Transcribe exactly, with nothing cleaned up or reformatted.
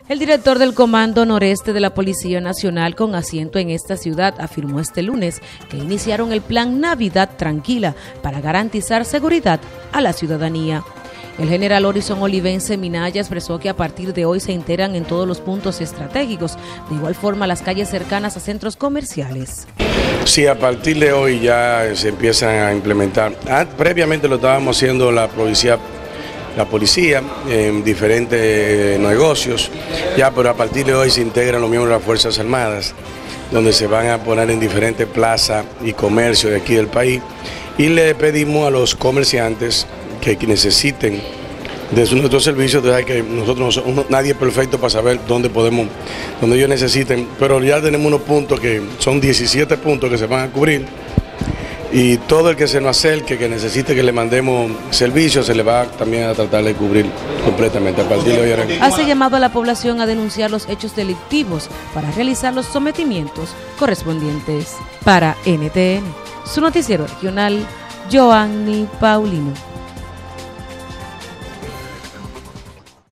El director del Comando Noreste de la Policía Nacional con asiento en esta ciudad afirmó este lunes que iniciaron el plan Navidad Tranquila para garantizar seguridad a la ciudadanía. El general Horizon Olivense Minaya expresó que a partir de hoy se integran en todos los puntos estratégicos, de igual forma las calles cercanas a centros comerciales. Sí, a partir de hoy ya se empiezan a implementar. Ah, previamente lo estábamos haciendo la policía, la policía en diferentes negocios, ya, pero a partir de hoy se integran los miembros de las Fuerzas Armadas, donde se van a poner en diferentes plazas y comercios de aquí del país, y le pedimos a los comerciantes que necesiten de nuestros servicios, de que nosotros no, nadie es perfecto para saber dónde podemos, donde ellos necesiten, pero ya tenemos unos puntos que son diecisiete puntos que se van a cubrir, y todo el que se nos acerque, que necesite que le mandemos servicios, se le va también a tratar de cubrir completamente. A partir de hoy era... Hace llamado a la población a denunciar los hechos delictivos para realizar los sometimientos correspondientes. Para N T N, su noticiero regional, Joanny Paulino.